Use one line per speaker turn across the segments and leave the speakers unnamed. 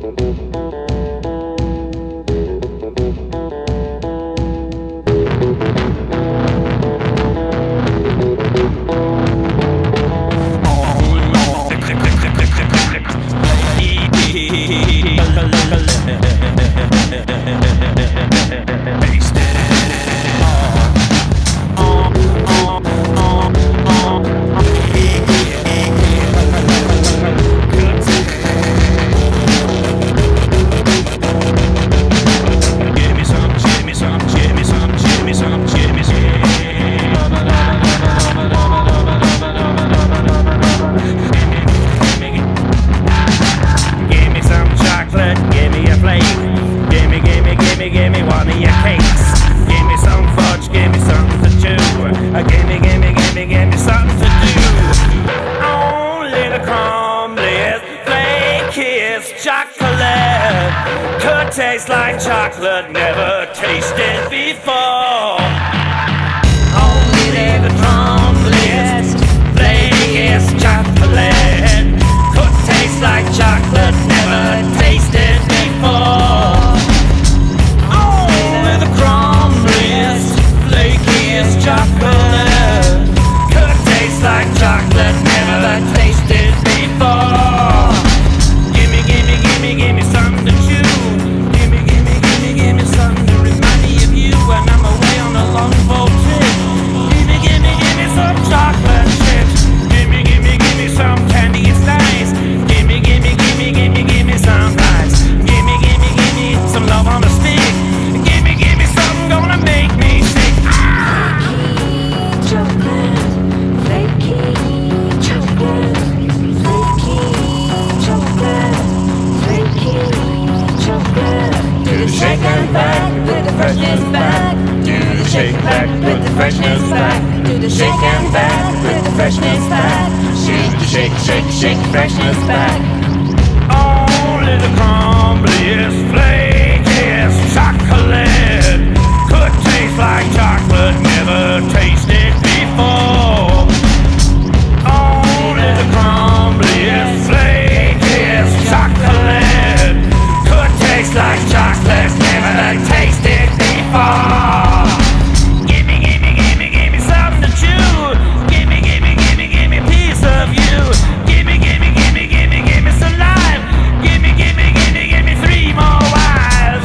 Give me one of your cakes. Give me some fudge, give me something to chew. Give me something to do. Only the crumbliest, flakiest chocolate could taste like chocolate never tasted before. Only the crumbliest, flakiest chocolate could taste like chocolate never tasted before. Chocolate could taste like chocolate never tasted before. Give me something to chew. Give me something to remind me of you when I'm away on a long boat trip. Give me some chocolate chips. Give me some candy, it's nice. Give me some rice. Give me some love on a stick. Give me something gonna make me sick.
Shake and back with the freshness back. Do the shake back with the freshness back. Do the shake and back with the freshness back. Shake, freshness back.
Only the crumbliest, flakiest chocolate could taste like chocolate never tasted before. Only the crumbliest, flakiest chocolate could taste like chocolate never tasted before. Give me something to chew. Give me a piece of you. Give me some life. Give me 3 more wives.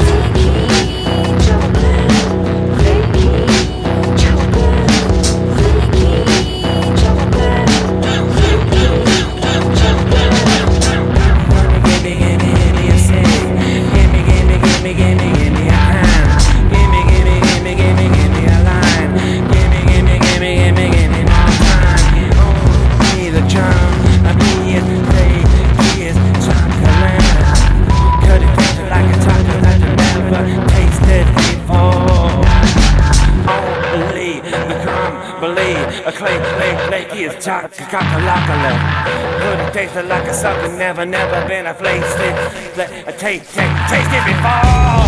A Flake is chocolate. Could it taste like a something never been a flake tasted before.